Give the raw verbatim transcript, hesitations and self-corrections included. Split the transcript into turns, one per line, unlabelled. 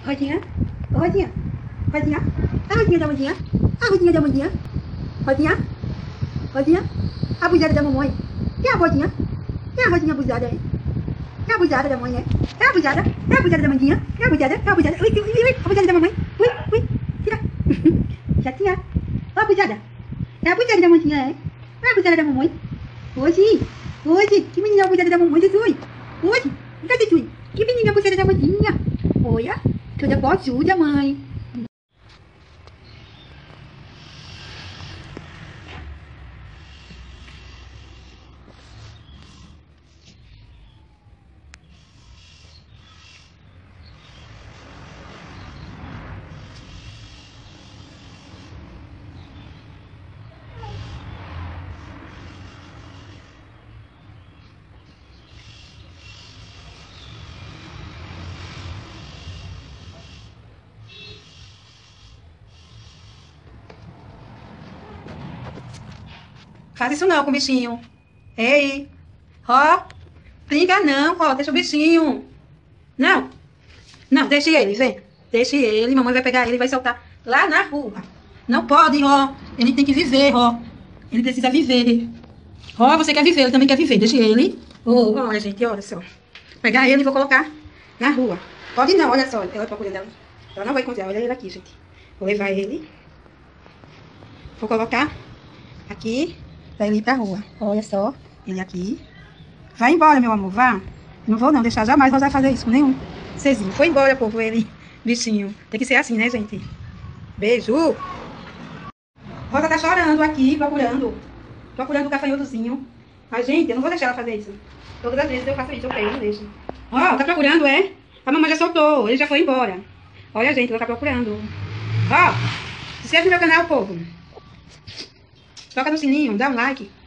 Rodinha, ô Rodinha, Rodinha, a Rodinha da Mandinha, a Rodinha da Mandinha, Rodinha, Rodinha, a buzada da mamãe, e a Rodinha, e a Rodinha abusada, hein? É a buzada da mãe, é? É a buzada, é a buzada da Mandinha, é a buzada, é a buzada, ui, ui, ui, ui, a buzada da mamãe, ui, ui, tira, já tinha, ó a buzada, é a buzada da Mandinha, é? É a buzada da mamãe, hoje, hoje, que menina abusada da mamãe, Jesus, hoje, cadê tu? Que menina abusada da Mandinha, olha, toda boazuda, mãe. Faz isso não com o bichinho. Ei, ó, briga não, ó, deixa o bichinho. Não, não, deixe ele, vem. Deixe ele, mamãe vai pegar ele e vai soltar lá na rua. Não pode, ó, ele tem que viver, ó. Ele precisa viver. Ó, você quer viver, ele também quer viver, deixe ele. Oh, olha, gente, olha só. Vou pegar ele e vou colocar na rua. Pode não, olha só, ela procurando ela. Ela não vai encontrar, olha ele aqui, gente. Vou levar ele. Vou colocar aqui. Pra ele ir pra rua. Olha só, ele aqui. Vai embora, meu amor, vá. Não vou não deixar jamais Rosa fazer isso com nenhum serzinho. Foi embora, povo, ele, bichinho. Tem que ser assim, né, gente? Beijo. Rosa tá chorando aqui, procurando. Procurando o gafanhotozinho. Mas, gente, eu não vou deixar ela fazer isso. Todas as vezes eu faço isso, eu pego, não deixo. Ó, tá procurando, é? A mamãe já soltou, ele já foi embora. Olha, gente, ela tá procurando. Ó, se inscreve no meu canal, povo. Toca no sininho, dá um like.